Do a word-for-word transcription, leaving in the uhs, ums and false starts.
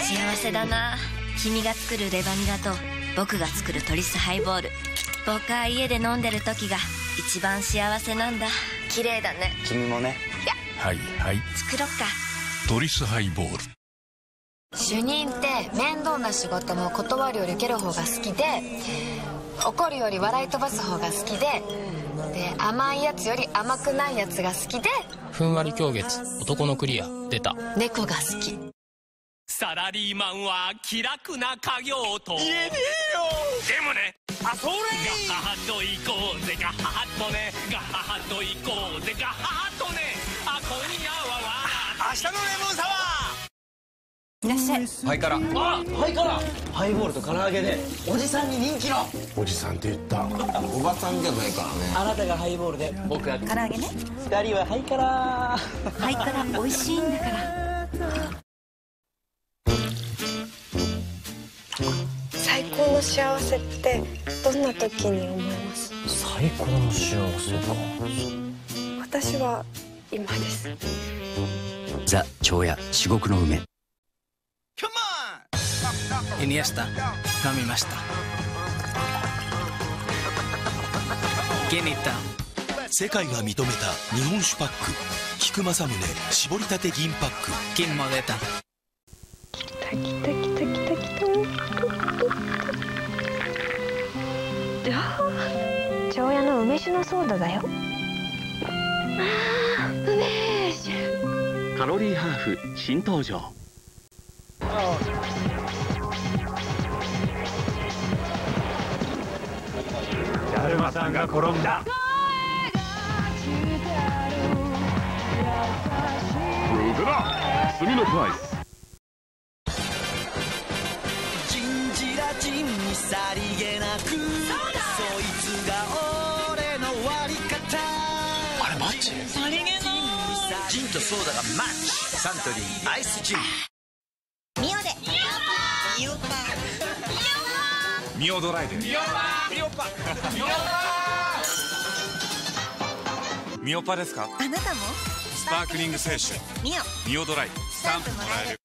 幸せだな。君が作るレバニラと僕が作るトリスハイボール、僕は家で飲んでる時が一番幸せなんだ。綺麗だね。 君もね。 いや、 はいはい、 作ろっか。 トリスハイボール。 主任って面倒な仕事も断るより受ける方が好きで、怒るより笑い飛ばす方が好きで、で甘いやつより甘くないやつが好きで、 ふんわり狂月男のクリア出た。 猫が好き。 サラリーマンは気楽な家業と言えねえよ。でもね、あ、それガハハと行こうぜ、ガハハとね、ガハハと行こうぜ、ガハハとね、あ、今夜は明日のレモンサワー。 いらっしゃい。 ハイカラ。 あ、ハイカラ。ハイボールと唐揚げでおじさんに人気の。 おじさんって言った。 おばさんじゃないからね。 あなたがハイボールで僕は唐揚げね。 二人はハイカラ。 ハイカラ美味しいんだから。 最高の幸せってどんな時に思います？ 最高の幸せか。 私は今です。 ザ・長屋至極の梅。 イニエスタ飲みました。気に入った。 世界が認めた日本酒パック、菊正宗絞りたて銀パック。 金も出た。 来た来た来た来た来た。長屋の梅酒のソーダだよ。あー、梅酒。 カロリーハーフ新登場。 だるまさんが転んだ。僕だ、炭のプライス。 ジンジラジンにさりげなく、そいつが俺の割り方。 あれマッチ。 さりげなジンとソーダがマッチ。サントリーアイスジン。 ミオでミオパミオドライで。ミオパミオパミオパミオパですか？ あなたもスパークリング清酒ミオミオドライスタンプもらえる。